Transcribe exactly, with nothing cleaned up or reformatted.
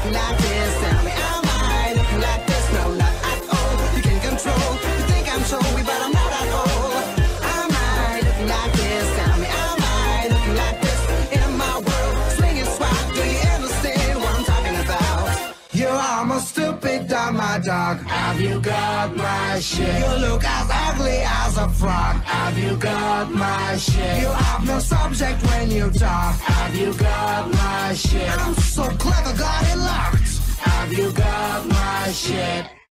looking like this? Tell me, am I looking like this? No, not at all. You can control. You think I'm showy, but I'm not at all. Am I looking like this? Tell me, am I looking like this? In my world, swinging swag. Do you understand what I'm talking about? You are my stupid dumb, my dog. Have you got my shit? You look as ugly as a frog. Have you got my shit? You have no subject when you talk. Have you got my shit? I'm so clever, got it locked. Have you got my shit?